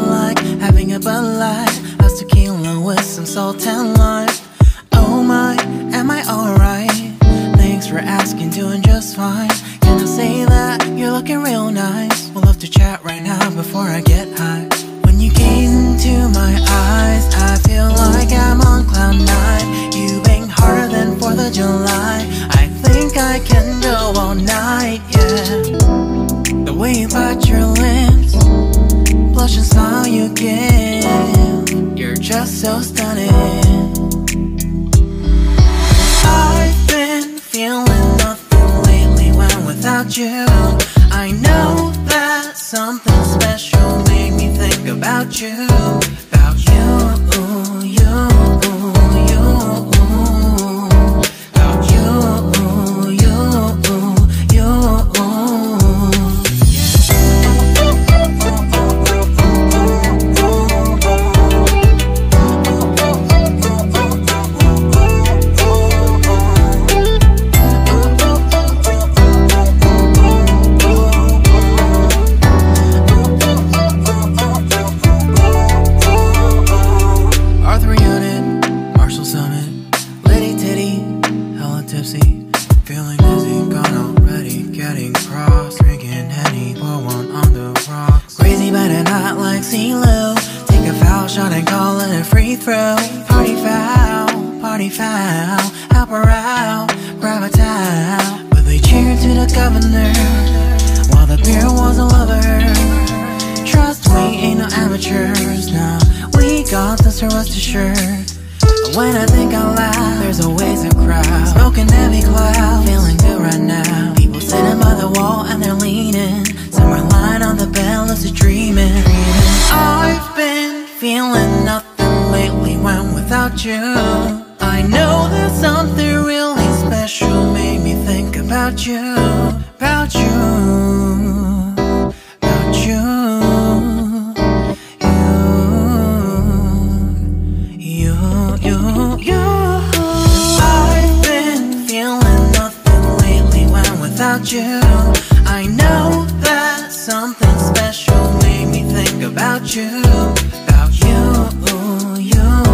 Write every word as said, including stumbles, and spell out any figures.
like having a Bud Light, how's tequila with some salt and lime. Oh my, am I alright? Thanks for asking, doing just fine. Can I say that you're looking real nice? We'll love to chat right now before I get high. When you gaze into my eyes, I feel like I'm on cloud nine. You bang harder than fourth of July. I think I can go all night, yeah. The way you bite your lips, blush and smile you give, you're just so stunning. I've been feeling nothing lately when without you. I know that something special made me think about you. About you, you, you. About you, you, you. Feeling dizzy, gone already, getting cross, drinking Henny, pour one on the rocks. Crazy but not like CeeLo. Take a foul shot and call it a free throw. Party foul, party foul, help her out, grab a towel. But they cheered to the governor, while the beer was a lover. Trust we ain't no amateurs, nah, we got this, rest assured. When I think out loud, there's always a crowd, smoking heavy cloud, feeling good right now. People sitting by the wall and they're leaning, some are lying on the bed, lucid dreaming. I've been feeling nothing lately when without you. I know that something really special made me think about you. About you, about you. Without you, I know that something special made me think about you. About you, you.